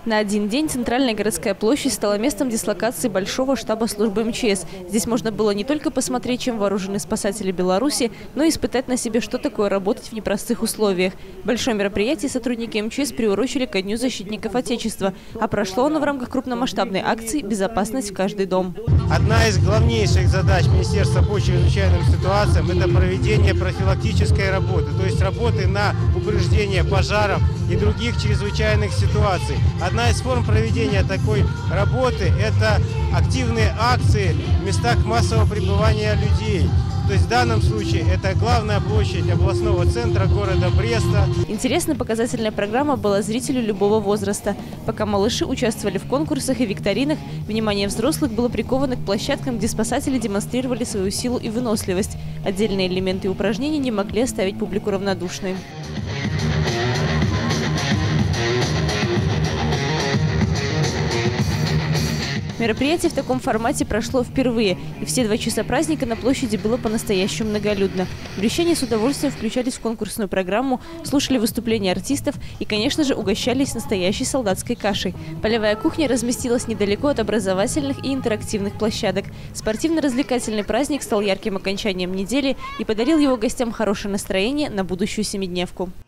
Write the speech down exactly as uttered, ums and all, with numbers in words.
На один день центральная городская площадь стала местом дислокации большого штаба службы эм че эс. Здесь можно было не только посмотреть, чем вооружены спасатели Беларуси, но и испытать на себе, что такое работать в непростых условиях. Большое мероприятие сотрудники эм че эс приурочили ко Дню защитников Отечества, а прошло оно в рамках крупномасштабной акции «Безопасность в каждый дом». Одна из главнейших задач Министерства по чрезвычайным ситуациям – это проведение профилактической работы, то есть работы на упреждение пожаров и других чрезвычайных ситуаций. Одна из форм проведения такой работы – это активные акции в местах массового пребывания людей. То есть в данном случае это главная площадь областного центра города Бреста. Интересная показательная программа была зрителю любого возраста. Пока малыши участвовали в конкурсах и викторинах, внимание взрослых было приковано к площадкам, где спасатели демонстрировали свою силу и выносливость. Отдельные элементы упражнений не могли оставить публику равнодушной. Мероприятие в таком формате прошло впервые, и все два часа праздника на площади было по-настоящему многолюдно. Брестяне с удовольствием включались в конкурсную программу, слушали выступления артистов и, конечно же, угощались настоящей солдатской кашей. Полевая кухня разместилась недалеко от образовательных и интерактивных площадок. Спортивно-развлекательный праздник стал ярким окончанием недели и подарил его гостям хорошее настроение на будущую семидневку.